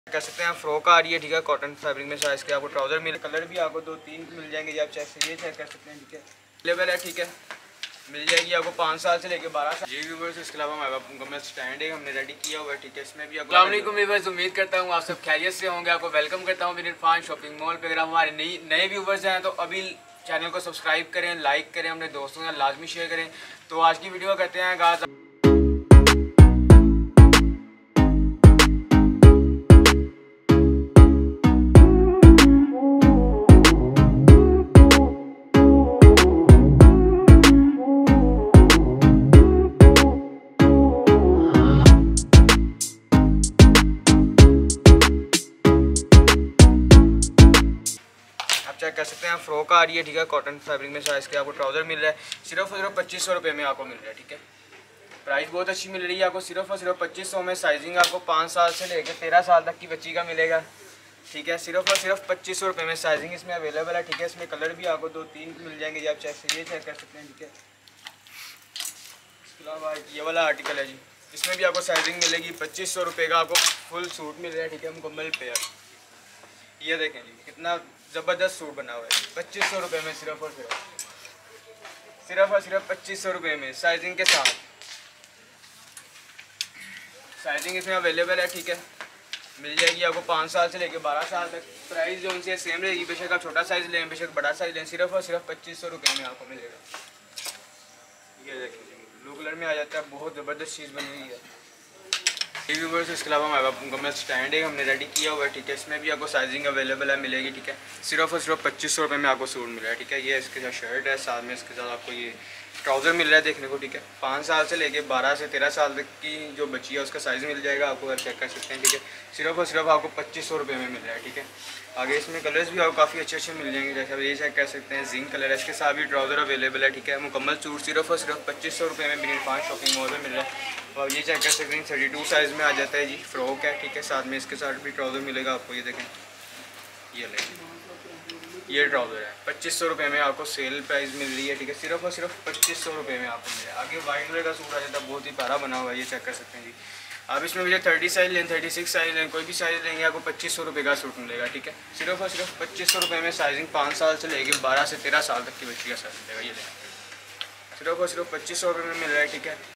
कह सकते हैं फ्रॉक आ रही है, ठीक है, कॉटन फैब्रिक में साइज़ के आपको ट्राउज़र मिले, कलर भी आपको 2-3 मिल जाएंगे, आप ये चेक कर सकते हैं, ठीक है, अवेलेबल है, ठीक है, मिल जाएगी आपको 5 साल से लेके 12 साल। जी व्यूअर्स, इसके अलावा हमारे पास मुकम्मल स्टैंड है, हमने रेडी किया हुआ है, ठीक है, इसमें भी आपको अस्सलाम वालेकुम व्यूअर्स, उम्मीद करता हूँ आप सब खैरियत से होंगे। आपको वेलकम करता हूँ इरफान शॉपिंग मॉल पे। अगर हमारे नए व्यूवर्स हैं तो अभी चैनल को सब्सक्राइब करें, लाइक करें, अपने दोस्तों के साथ लाजमी शेयर करें। तो आज की वीडियो करते हैं आगाज़। चेक कर सकते हैं फ्रॉक आ रही है, ठीक है, कॉटन फैब्रिक में साइज़ के आपको ट्राउज़र मिल रहा है, सिर्फ और सिर्फ 2500 रुपये में आपको मिल रहा है, ठीक है। प्राइस बहुत अच्छी मिल रही है आपको, सिर्फ और सिर्फ 2500 में। साइजिंग आपको 5 साल से लेकर 13 साल तक की बच्ची का मिलेगा, ठीक है, सिर्फ और सिर्फ 2500 रुपये में साइजिंग इसमें अवेलेबल है, ठीक है। इसमें कलर भी आपको 2-3 मिल जाएंगे, आप ये चेक कर सकते हैं, ठीक है। इसके अलावा ये वाला आर्टिकल है जी, इसमें भी आपको साइजिंग मिलेगी। 2500 रुपये का आपको फुल सूट मिल रहा है, ठीक है, मुकम्मल पेयर। ये देखें जी, कितना ज़बरदस्त सूट बना हुआ है, 2500 रुपये में, सिर्फ और सिर्फ 2500 रुपये में साइजिंग के साथ। साइजिंग इसमें अवेलेबल है, ठीक है, मिल जाएगी आपको 5 साल से लेकर 12 साल तक। प्राइस जो उनसे सेम रहेगी, बेशक आप छोटा साइज़ लें, बेशक बड़ा साइज़ लें, सिर्फ और सिर्फ 2500 रुपये में आपको मिलेगा। ये देखिए ब्लू कलर में आ जाता है, बहुत ज़बरदस्त चीज़ बनी हुई है। व्यूअर्स, इसके अलावा हमारे पास मुकम्मल स्टैंड है, हमने रेडी किया हुआ है, ठीक है। इसमें भी आपको साइजिंग अवेलेबल है, मिलेगी, ठीक है, सिर्फ और सिर्फ 2500 रुपये में आपको सूट मिल रहा है, ठीक है। ये इसके साथ शर्ट है, साथ में इसके साथ आपको ये ट्राउज़र मिल रहा है देखने को, ठीक है। 5 साल से लेके 12 से 13 साल तक की जो बच्ची है उसका साइज़ मिल जाएगा आपको, चेक कर सकते हैं, ठीक है। सिर्फ और सिर्फ आपको 2500 रुपये में मिल रहा है, ठीक है। आगे इसमें कलर्स भी आपको काफ़ी अच्छे मिल जाएंगे, जैसे आप ये चेक कर सकते हैं, जिंक कलर है, इसके साथ भी ट्राउज़र अवेलेबल है, ठीक है। मुकम्मल सूट सिर्फ और सिर्फ 2500 रुपये में इरफान शॉपिंग मॉल में मिल रहा है। और ये चेक कर सकते हैं, 32 साइज़ में आ जाता है जी, फ्रॉक है, ठीक है, साथ में इसके साथ भी ट्राउज़र मिलेगा आपको। ये देखें, ये लें, ये ट्राउज़र है 2500 रुपये में आपको सेल प्राइस मिल रही है, ठीक है, सिर्फ और सिर्फ 2500 रुपये में आपको मिल रहा है। आगे वाइट कलर का सूट आ जाता है, बहुत ही प्यारा बना हुआ है, ये चेक कर सकते हैं जी। आप इसमें मुझे 30 साइज़ लें, 36 साइज़ लें, कोई भी साइज़ लेंगे आपको 2500 रुपये का सूट मिलेगा, ठीक है। सिर्फ और सिर्फ 2500 रुपये में साइजिंग 5 साल से लेकर 12 से 13 साल तक की बच्ची का साइज मिलेगा। ये लें, सिर्फ और सिर्फ 2500 रुपये में मिल रहा है, ठीक है।